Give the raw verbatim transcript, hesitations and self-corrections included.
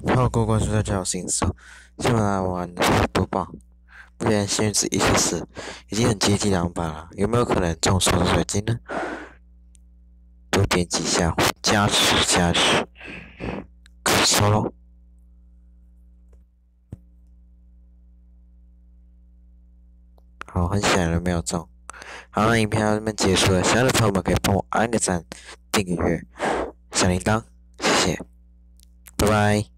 透过关注大家有新手，先来玩播报。目前幸运值一千四，已经很接近两百了，有没有可能中手的水晶呢？多点几下，加持加持，收咯。好，很显然没有中。好，那影片到这边结束了，喜欢的朋友们可以帮我按个赞、订个阅、小铃铛，谢谢，拜拜。